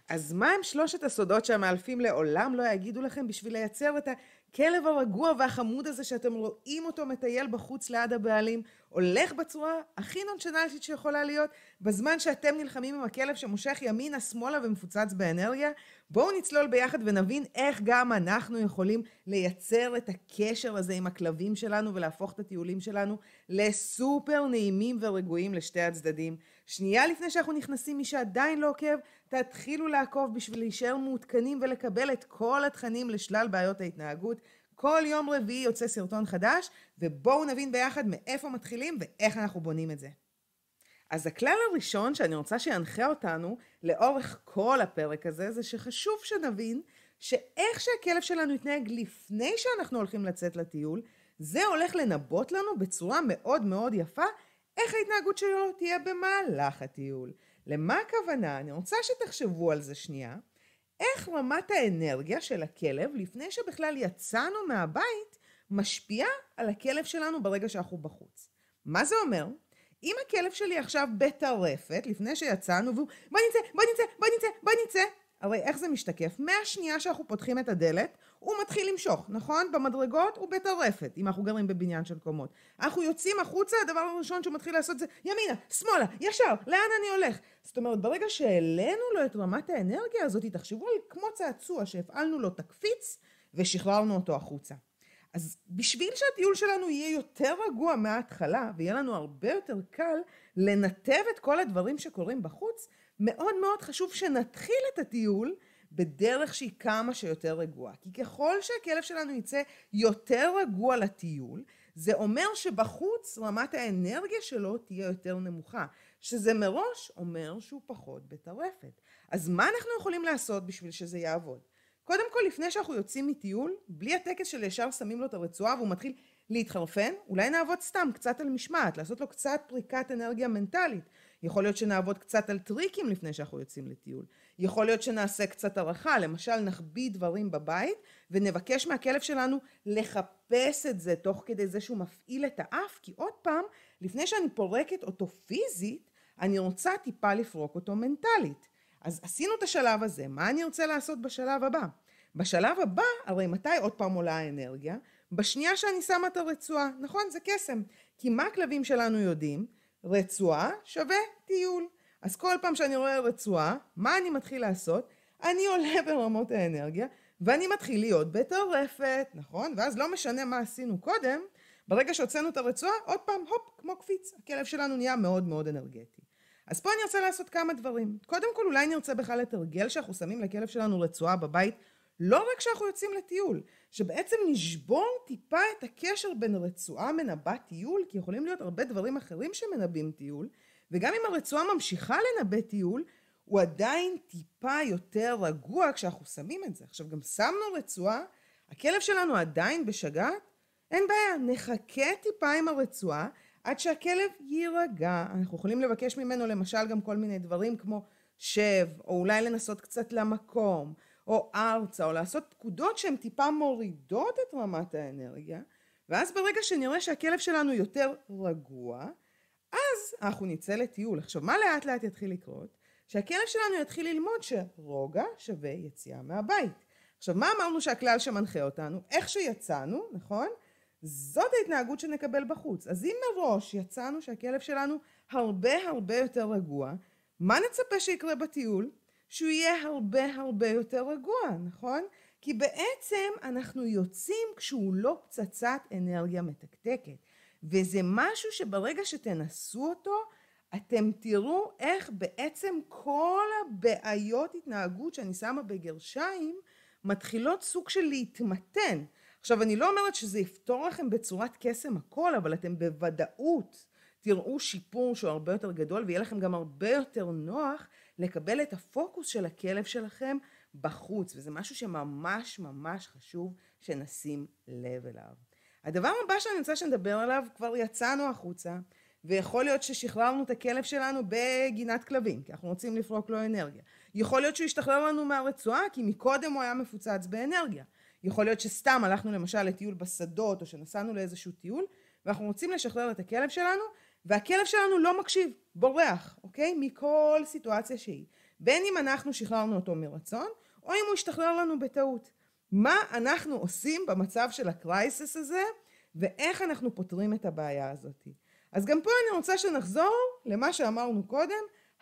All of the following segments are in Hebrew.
אז מה הם שלושת הסודות שהמאלפים לעולם לא יגידו לכם בשביל לייצר את הכלב הרגוע והחמוד הזה שאתם רואים אותו מטייל בחוץ ליד הבעלים, הולך בצורה הכי נונשלנטית שיכולה להיות, בזמן שאתם נלחמים עם הכלב שמושך ימינה, שמאלה ומפוצץ באנרגיה? בואו נצלול ביחד ונבין איך גם אנחנו יכולים לייצר את הקשר הזה עם הכלבים שלנו ולהפוך את הטיולים שלנו לסופר נעימים ורגועים לשתי הצדדים. שנייה לפני שאנחנו נכנסים, מי שעדיין לא עוקב, תתחילו לעקוב בשביל להישאר מעודכנים ולקבל את כל התכנים לשלל בעיות ההתנהגות. כל יום רביעי יוצא סרטון חדש, ובואו נבין ביחד מאיפה מתחילים ואיך אנחנו בונים את זה. אז הכלל הראשון שאני רוצה שינחה אותנו לאורך כל הפרק הזה, זה שחשוב שנבין שאיך שהכלב שלנו יתנהג לפני שאנחנו הולכים לצאת לטיול, זה הולך לנבוט לנו בצורה מאוד מאוד יפה איך ההתנהגות שלו תהיה במהלך הטיול. למה הכוונה? אני רוצה שתחשבו על זה שנייה. איך רמת האנרגיה של הכלב לפני שבכלל יצאנו מהבית משפיעה על הכלב שלנו ברגע שאנחנו בחוץ. מה זה אומר? אם הכלב שלי עכשיו בטרפת לפני שיצאנו והוא בוא נצא, הרי איך זה משתקף? מהשנייה שאנחנו פותחים את הדלת, הוא מתחיל למשוך, נכון? במדרגות הוא בטרפת, אם אנחנו גרים בבניין של קומות. אנחנו יוצאים החוצה, הדבר הראשון שהוא מתחיל לעשות זה ימינה, שמאלה, ישר, לאן אני הולך? זאת אומרת, ברגע שהעלינו לו את רמת האנרגיה הזאת, תחשבו על כמו צעצוע שהפעלנו לו תקפיץ ושחררנו אותו החוצה. אז בשביל שהטיול שלנו יהיה יותר רגוע מההתחלה, ויהיה לנו הרבה יותר קל לנתב את כל הדברים שקורים בחוץ, מאוד מאוד חשוב שנתחיל את הטיול בדרך שהיא כמה שיותר רגועה. כי ככל שהכלב שלנו יצא יותר רגוע לטיול, זה אומר שבחוץ רמת האנרגיה שלו תהיה יותר נמוכה, שזה מראש אומר שהוא פחות בטרפת. אז מה אנחנו יכולים לעשות בשביל שזה יעבוד? קודם כל, לפני שאנחנו יוצאים מטיול, בלי הטקס של ישר שמים לו את הרצועה והוא מתחיל להתחרפן, אולי נעבוד סתם קצת על משמעת, לעשות לו קצת פריקת אנרגיה מנטלית. יכול להיות שנעבוד קצת על טריקים לפני שאנחנו יוצאים לטיול. יכול להיות שנעשה קצת ערכה, למשל נחביא דברים בבית ונבקש מהכלב שלנו לחפש את זה תוך כדי זה שהוא מפעיל את האף, כי עוד פעם, לפני שאני פורקת אותו פיזית, אני רוצה טיפה לפרוק אותו מנטלית. אז עשינו את השלב הזה, מה אני רוצה לעשות בשלב הבא? בשלב הבא, הרי מתי עוד פעם עולה האנרגיה? בשנייה שאני שמה את הרצועה, נכון? זה קסם. כי מה הכלבים שלנו יודעים? רצועה שווה טיול. אז כל פעם שאני רואה רצועה, מה אני מתחיל לעשות? אני עולה ברמות האנרגיה, ואני מתחיל להיות בטרפת, נכון? ואז לא משנה מה עשינו קודם, ברגע שהוצאנו את הרצועה, עוד פעם, הופ, כמו קפיץ. הכלב שלנו נהיה מאוד מאוד אנרגטי. אז פה אני רוצה לעשות כמה דברים. קודם כל, אולי נרצה בכלל לתרגל שאנחנו שמים לכלב שלנו רצועה בבית, לא רק שאנחנו יוצאים לטיול, שבעצם נשבור טיפה את הקשר בין רצועה מנבא טיול, כי יכולים להיות הרבה דברים אחרים שמנבאים טיול, וגם אם הרצועה ממשיכה לנבא טיול, הוא עדיין טיפה יותר רגוע כשאנחנו שמים את זה. עכשיו גם שמנו רצועה, הכלב שלנו עדיין בשגעת, אין בעיה, נחכה טיפה עם הרצועה, עד שהכלב יירגע. אנחנו יכולים לבקש ממנו למשל גם כל מיני דברים כמו שב, או אולי לנסות קצת למקום, או ארצה, או לעשות פקודות שהן טיפה מורידות את רמת האנרגיה, ואז ברגע שנראה שהכלב שלנו יותר רגוע, אז אנחנו נצא לטיול. עכשיו, מה לאט לאט יתחיל לקרות? שהכלב שלנו יתחיל ללמוד שרוגע שווה יציאה מהבית. עכשיו, מה אמרנו שהכלל שמנחה אותנו? איך שיצאנו, נכון? זאת ההתנהגות שנקבל בחוץ. אז אם מראש יצאנו שהכלב שלנו הרבה יותר רגוע, מה נצפה שיקרה בטיול? שהוא יהיה הרבה יותר רגוע, נכון? כי בעצם אנחנו יוצאים כשהוא לא פצצת אנרגיה מתקתקת. וזה משהו שברגע שתנסו אותו, אתם תראו איך בעצם כל הבעיות התנהגות שאני שמה בגרשיים, מתחילות סוג של להתמתן. עכשיו, אני לא אומרת שזה יפתור לכם בצורת קסם הכל, אבל אתם בוודאות תראו שיפור שהוא הרבה יותר גדול, ויהיה לכם גם הרבה יותר נוח לקבל את הפוקוס של הכלב שלכם בחוץ, וזה משהו שממש חשוב שנשים לב אליו. הדבר הבא שאני רוצה שנדבר עליו, כבר יצאנו החוצה, ויכול להיות ששחררנו את הכלב שלנו בגינת כלבים, כי אנחנו רוצים לפרוק לו אנרגיה. יכול להיות שהוא ישתחרר לנו מהרצועה, כי מקודם הוא היה מפוצץ באנרגיה. יכול להיות שסתם הלכנו למשל לטיול בשדות, או שנסענו לאיזשהו טיול, ואנחנו רוצים לשחרר את הכלב שלנו, והכלב שלנו לא מקשיב, בורח, אוקיי? מכל סיטואציה שהיא. בין אם אנחנו שחררנו אותו מרצון, או אם הוא השתחרר לנו בטעות. מה אנחנו עושים במצב של הקרייסיס הזה, ואיך אנחנו פותרים את הבעיה הזאת. אז גם פה אני רוצה שנחזור למה שאמרנו קודם,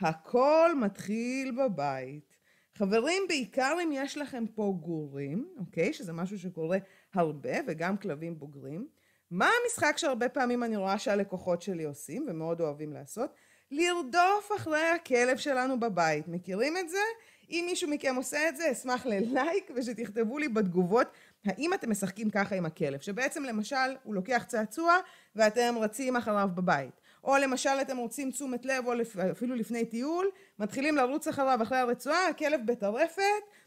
הכל מתחיל בבית. חברים, בעיקר אם יש לכם פה גורים, אוקיי? שזה משהו שקורה הרבה, וגם כלבים בוגרים. מה המשחק שהרבה פעמים אני רואה שהלקוחות שלי עושים, ומאוד אוהבים לעשות? לרדוף אחרי הכלב שלנו בבית. מכירים את זה? אם מישהו מכם עושה את זה, אשמח ללייק ושתכתבו לי בתגובות האם אתם משחקים ככה עם הכלב, שבעצם למשל הוא לוקח צעצוע ואתם רצים אחריו בבית. או למשל אתם רוצים תשומת לב, או אפילו לפני טיול, מתחילים לרוץ אחריו אחרי הרצועה, הכלב בטרפת,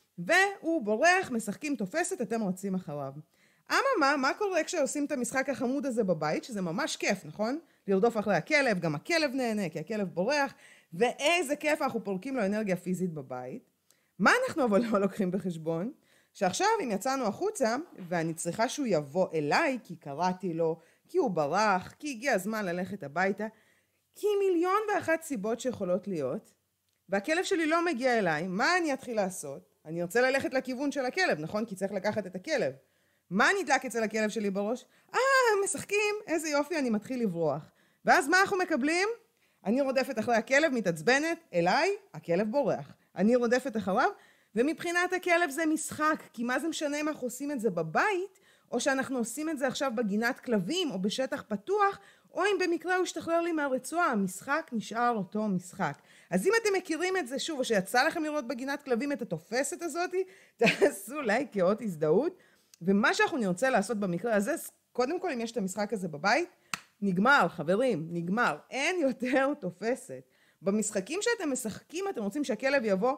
והוא בורח, משחקים תופסת, אתם רצים אחריו. אממה, מה קורה כשעושים את המשחק החמוד הזה בבית, שזה ממש כיף, נכון? לרדוף אחרי הכלב, גם הכלב נהנה, כי הכלב בורח, ואיזה כיף אנחנו פורקים לו אנרגיה פיזית בבית. מה אנחנו אבל לא לוקחים בחשבון? שעכשיו אם יצאנו החוצה, ואני צריכה שהוא יבוא אליי, כי קראתי לו, כי הוא ברח, כי הגיע הזמן ללכת הביתה, כי 1,000,001 סיבות שיכולות להיות, והכלב שלי לא מגיע אליי, מה אני אתחיל לעשות? אני רוצה ללכת לכיוון של הכלב, נכון? כי צריך לקחת את הכלב. מה נדלק אצל הכלב שלי בראש? משחקים, איזה יופי, אני מתחיל לברוח. ואז מה אנחנו מקבלים? אני רודפת אחרי הכלב, מתעצבנת, אליי, הכלב בורח. אני רודפת אחריו, ומבחינת הכלב זה משחק, כי מה זה משנה אם אנחנו עושים את זה בבית, או שאנחנו עושים את זה עכשיו בגינת כלבים, או בשטח פתוח, או אם במקרה הוא ישתחרר לי מהרצועה, המשחק נשאר אותו משחק. אז אם אתם מכירים את זה שוב, או שיצא לכם לראות בגינת כלבים את התופסת הזאת, תעשו לייק כאות הזדהות, ומה שאנחנו נרצה לעשות במקרה הזה, קודם כל אם יש את המשחק הזה בבית, נגמר, חברים, נגמר. אין יותר תופסת. במשחקים שאתם משחקים, אתם רוצים שהכלב יבוא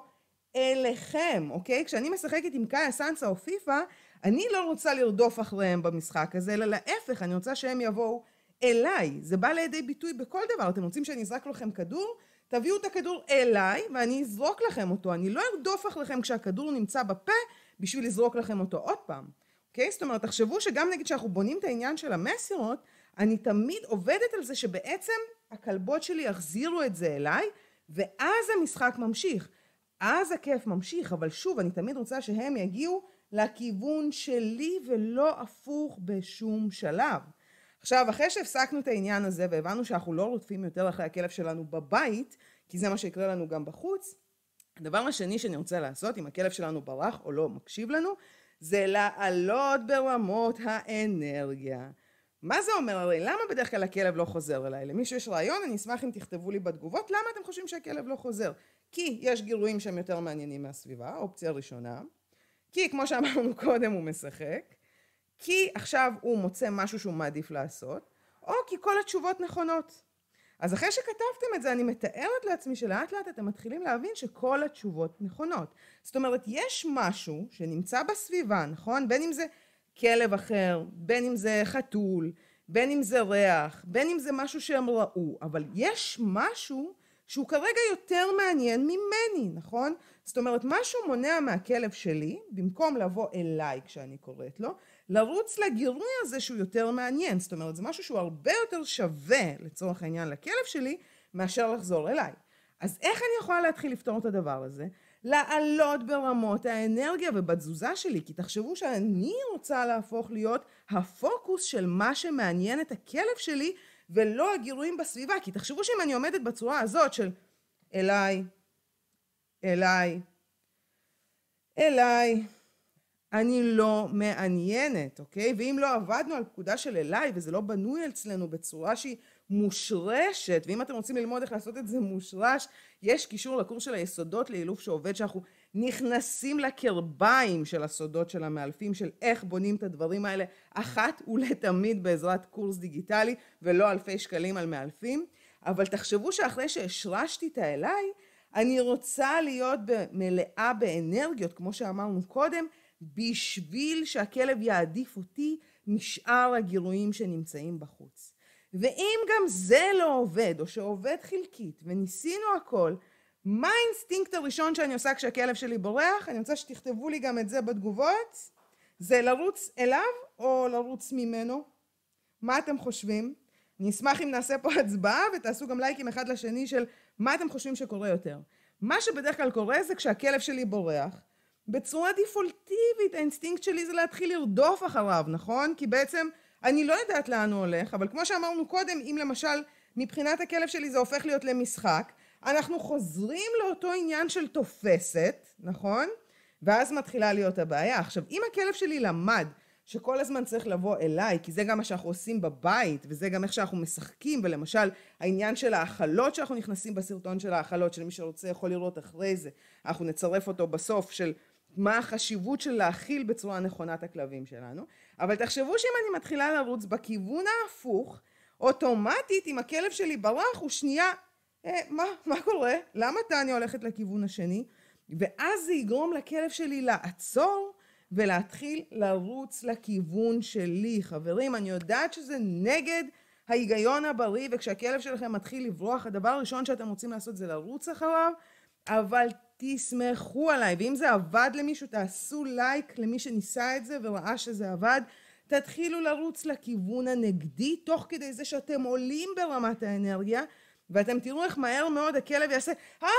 אליכם, אוקיי? כשאני משחקת עם קאיה, סנסה או פיפה, אני לא רוצה לרדוף אחריהם במשחק הזה, אלא להפך, אני רוצה שהם יבואו אליי. זה בא לידי ביטוי בכל דבר. אתם רוצים שאני אזרק לכם כדור? תביאו את הכדור אליי, ואני אזרוק לכם אותו. אני לא ארדוף אחריכם כשהכדור נמצא בפה, בשביל לזרוק לכם אותו עוד פעם. אוקיי? זאת אומרת, תחשבו שגם נגיד שאנחנו בונים את העניין של המסירות, אני תמיד עובדת על זה שבעצם הכלבות שלי יחזירו את זה אליי, ואז המשחק ממשיך. אז הכיף ממשיך, אבל שוב, אני תמיד רוצה שהם יגיעו לכיוון שלי ולא הפוך בשום שלב. עכשיו, אחרי שהפסקנו את העניין הזה והבנו שאנחנו לא רודפים יותר אחרי הכלב שלנו בבית, כי זה מה שיקרה לנו גם בחוץ, הדבר השני שאני רוצה לעשות, אם הכלב שלנו ברח או לא מקשיב לנו, זה לעלות ברמות האנרגיה. מה זה אומר? הרי למה בדרך כלל הכלב לא חוזר אליי? למי שיש רעיון, אני אשמח אם תכתבו לי בתגובות, למה אתם חושבים שהכלב לא חוזר? כי יש גירויים שהם יותר מעניינים מהסביבה, אופציה ראשונה. כי כמו שאמרנו קודם הוא משחק. כי עכשיו הוא מוצא משהו שהוא מעדיף לעשות. או כי כל התשובות נכונות. אז אחרי שכתבתם את זה, אני מתארת לעצמי שלאט לאט אתם מתחילים להבין שכל התשובות נכונות. זאת אומרת, יש משהו שנמצא בסביבה, נכון? בין אם זה כלב אחר, בין אם זה חתול, בין אם זה ריח, בין אם זה משהו שהם ראו, אבל יש משהו שהוא כרגע יותר מעניין ממני, נכון? זאת אומרת, משהו מונע מהכלב שלי, במקום לבוא אליי כשאני קוראת לו, לרוץ לגירוי הזה שהוא יותר מעניין. זאת אומרת, זה משהו שהוא הרבה יותר שווה לצורך העניין לכלב שלי, מאשר לחזור אליי. אז איך אני יכולה להתחיל לפתור את הדבר הזה? לעלות ברמות האנרגיה ובתזוזה שלי, כי תחשבו שאני רוצה להפוך להיות הפוקוס של מה שמעניין את הכלב שלי, ולא הגירויים בסביבה, כי תחשבו שאם אני עומדת בצורה הזאת של אליי, אליי, אליי, אני לא מעניינת, אוקיי? ואם לא עבדנו על פקודה של אליי, וזה לא בנוי אצלנו בצורה שהיא מושרשת, ואם אתם רוצים ללמוד איך לעשות את זה מושרש, יש קישור לקורס של היסודות לאילוף שעובד, שאנחנו נכנסים לקרביים של הסודות של המאלפים, של איך בונים את הדברים האלה, אחת ולתמיד בעזרת קורס דיגיטלי, ולא אלפי שקלים על מאלפים. אבל תחשבו שאחרי שהשרשתי את האליי, אני רוצה להיות מלאה באנרגיות, כמו שאמרנו קודם, בשביל שהכלב יעדיף אותי משאר הגירויים שנמצאים בחוץ. ואם גם זה לא עובד, או שעובד חלקית, וניסינו הכל, מה האינסטינקט הראשון שאני עושה כשהכלב שלי בורח? אני רוצה שתכתבו לי גם את זה בתגובות. זה לרוץ אליו או לרוץ ממנו? מה אתם חושבים? אני אשמח אם נעשה פה הצבעה, ותעשו גם לייקים אחד לשני של מה אתם חושבים שקורה יותר. מה שבדרך כלל קורה זה כשהכלב שלי בורח, בצורה דיפולטיבית, האינסטינקט שלי זה להתחיל לרדוף אחריו, נכון? כי בעצם אני לא יודעת לאן הוא הולך, אבל כמו שאמרנו קודם, אם למשל מבחינת הכלב שלי זה הופך להיות למשחק, אנחנו חוזרים לאותו עניין של תופסת, נכון? ואז מתחילה להיות הבעיה. עכשיו, אם הכלב שלי למד שכל הזמן צריך לבוא אליי, כי זה גם מה שאנחנו עושים בבית, וזה גם איך שאנחנו משחקים, ולמשל העניין של האכלות שאנחנו נכנסים בסרטון של האכלות, של מי שרוצה יכול לראות אחרי זה, אנחנו נצרף אותו בסוף של מה החשיבות של להאכיל בצורה נכונה את הכלבים שלנו, אבל תחשבו שאם אני מתחילה לרוץ בכיוון ההפוך, אוטומטית אם הכלב שלי ברח הוא שנייה, מה קורה? למה טניה הולכת לכיוון השני? ואז זה יגרום לכלב שלי לעצור ולהתחיל לרוץ לכיוון שלי. חברים, אני יודעת שזה נגד ההיגיון הבריא, וכשהכלב שלכם מתחיל לברוח, הדבר הראשון שאתם רוצים לעשות זה לרוץ אחריו, אבל תסמכו עליי, ואם זה עבד למישהו, תעשו לייק למי שניסה את זה וראה שזה עבד, תתחילו לרוץ לכיוון הנגדי, תוך כדי זה שאתם עולים ברמת האנרגיה, ואתם תראו איך מהר מאוד הכלב יעשה,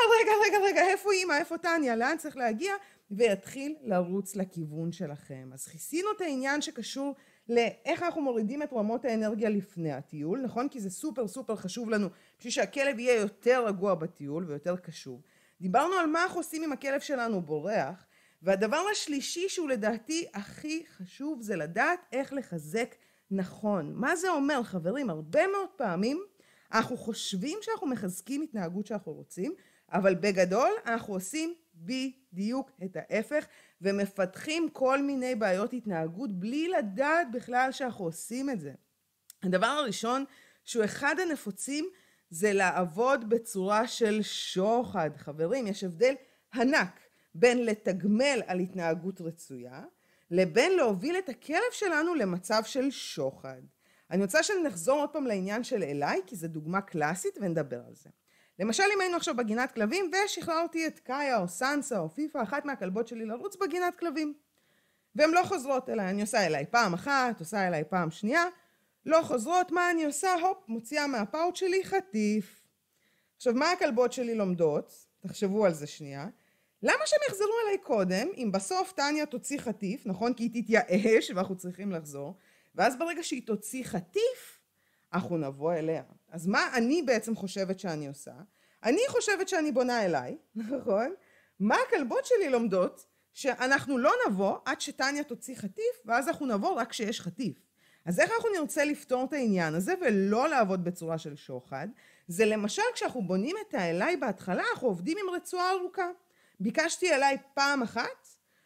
רגע, איפה אמא, איפה טניה, לאן צריך להגיע? ויתחיל לרוץ לכיוון שלכם. אז כיסינו את העניין שקשור לאיך אנחנו מורידים את רמות האנרגיה לפני הטיול, נכון? כי זה סופר סופר חשוב לנו, בשביל שהכלב יהיה יותר רגוע בטיול ויותר קשוב. דיברנו על מה אנחנו עושים אם הכלב שלנו בורח, והדבר השלישי שהוא לדעתי הכי חשוב זה לדעת איך לחזק נכון. מה זה אומר, חברים? הרבה מאוד פעמים אנחנו חושבים שאנחנו מחזקים התנהגות שאנחנו רוצים, אבל בגדול אנחנו עושים בדיוק את ההפך, ומפתחים כל מיני בעיות התנהגות בלי לדעת בכלל שאנחנו עושים את זה. הדבר הראשון שהוא אחד הנפוצים זה לעבוד בצורה של שוחד. חברים, יש הבדל ענק בין לתגמל על התנהגות רצויה, לבין להוביל את הכלב שלנו למצב של שוחד. אני רוצה שנחזור עוד פעם לעניין של אליי, כי זו דוגמה קלאסית ונדבר על זה. למשל, אם היינו עכשיו בגינת כלבים, ושחררתי את קאיה או סנסה או פיפה, אחת מהכלבות שלי לרוץ בגינת כלבים. והן לא חוזרות אליי, אני עושה אליי פעם אחת, עושה אליי פעם שנייה, לא חוזרות, מה אני עושה? הופ, מוציאה מהפאוט שלי חטיף. עכשיו, מה הכלבות שלי לומדות? תחשבו על זה שנייה. למה שהם יחזרו אליי קודם, אם בסוף טניה תוציא חטיף, נכון? כי היא תתייאש ואנחנו צריכים לחזור, ואז ברגע שהיא תוציא חטיף, אנחנו נבוא אליה. אז מה אני בעצם חושבת שאני עושה? אני חושבת שאני בונה אליי, נכון? מה הכלבות שלי לומדות? שאנחנו לא נבוא עד שטניה תוציא חטיף, ואז אנחנו נבוא רק כשיש חטיף. אז איך אנחנו נרצה לפתור את העניין הזה ולא לעבוד בצורה של שוחד? זה למשל כשאנחנו בונים את האליי בהתחלה, אנחנו עובדים עם רצועה ארוכה. ביקשתי אליי פעם אחת,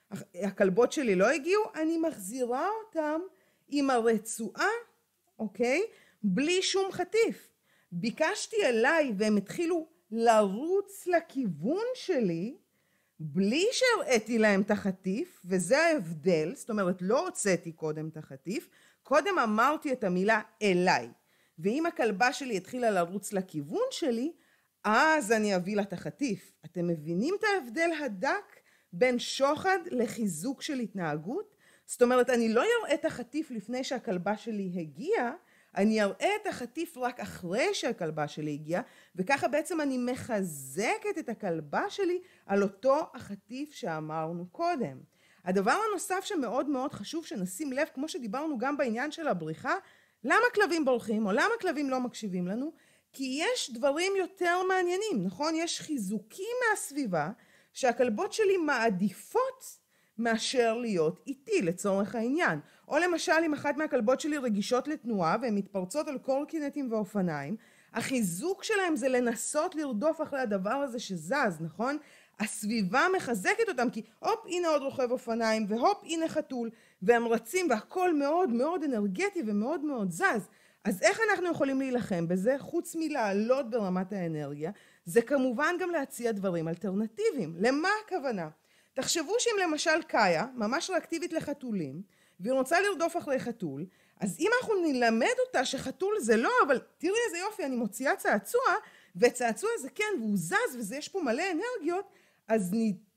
הכלבות שלי לא הגיעו, אני מחזירה אותם עם הרצועה, אוקיי? בלי שום חטיף. ביקשתי אליי והם התחילו לרוץ לכיוון שלי, בלי שהראיתי להם את החטיף, וזה ההבדל, זאת אומרת לא הוצאתי קודם את החטיף, קודם אמרתי את המילה אליי, ואם הכלבה שלי התחילה לרוץ לכיוון שלי, אז אני אביא לה את החטיף. אתם מבינים את ההבדל הדק בין שוחד לחיזוק של התנהגות? זאת אומרת, אני לא אראה את החטיף לפני שהכלבה שלי הגיעה, אני אראה את החטיף רק אחרי שהכלבה שלי הגיעה, וככה בעצם אני מחזקת את הכלבה שלי על אותו החטיף שאמרנו קודם. הדבר הנוסף שמאוד מאוד חשוב שנשים לב, כמו שדיברנו גם בעניין של הבריחה, למה כלבים בורחים או למה כלבים לא מקשיבים לנו? כי יש דברים יותר מעניינים, נכון? יש חיזוקים מהסביבה שהכלבות שלי מעדיפות מאשר להיות איתי לצורך העניין. או למשל אם אחת מהכלבות שלי רגישות לתנועה והן מתפרצות על קורקינטים ואופניים, החיזוק שלהם זה לנסות לרדוף אחרי הדבר הזה שזז, נכון? הסביבה מחזקת אותם כי הופ הנה עוד רוכב אופניים והופ הנה חתול והם רצים והכל מאוד מאוד אנרגטי ומאוד מאוד זז. אז איך אנחנו יכולים להילחם בזה? חוץ מלעלות ברמת האנרגיה, זה כמובן גם להציע דברים אלטרנטיביים. למה הכוונה? תחשבו שאם למשל קאיה ממש ריאקטיבית לחתולים והיא רוצה לרדוף אחרי חתול, אז אם אנחנו נלמד אותה שחתול זה לא, אבל תראי איזה יופי, אני מוציאה צעצוע, וצעצוע זה כן, והוא זז, וזה יש פה מלא אנרגיות, אז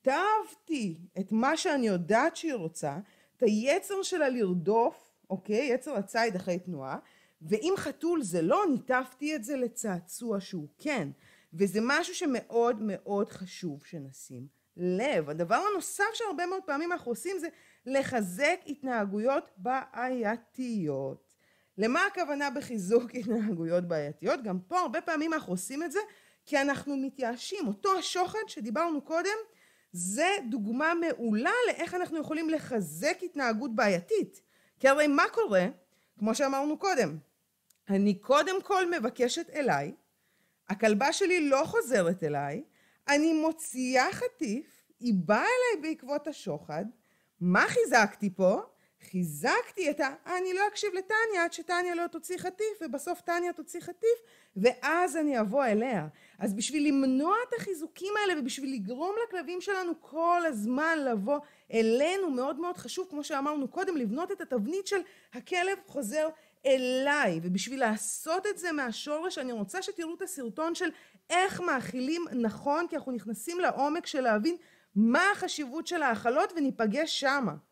ניתבתי את מה שאני יודעת שהיא רוצה, את היצר שלה לרדוף, אוקיי? יצר הציד אחרי תנועה, ואם חתול זה לא, ניתבתי את זה לצעצוע שהוא כן. וזה משהו שמאוד מאוד חשוב שנשים לב. הדבר הנוסף שהרבה מאוד פעמים אנחנו עושים זה לחזק התנהגויות בעייתיות. למה הכוונה בחיזוק התנהגויות בעייתיות? גם פה הרבה פעמים אנחנו עושים את זה כי אנחנו מתייאשים. אותו השוחד שדיברנו קודם, זה דוגמה מעולה לאיך אנחנו יכולים לחזק התנהגות בעייתית. כי הרי מה קורה? כמו שאמרנו קודם, אני קודם כל מבקשת אליי, הכלבה שלי לא חוזרת אליי, אני מוציאה חטיף, היא באה אליי בעקבות השוחד. מה חיזקתי פה? חיזקתי את אני לא אקשיב לטניה עד שטניה לא תוציא חטיף, ובסוף טניה תוציא חטיף, ואז אני אבוא אליה. אז בשביל למנוע את החיזוקים האלה, ובשביל לגרום לכלבים שלנו כל הזמן לבוא אלינו, מאוד מאוד חשוב, כמו שאמרנו קודם, לבנות את התבנית של הכלב חוזר אליי. ובשביל לעשות את זה מהשורש, אני רוצה שתראו את הסרטון של איך מאכילים נכון, כי אנחנו נכנסים לעומק של להבין מה החשיבות של האכלות, וניפגש שמה.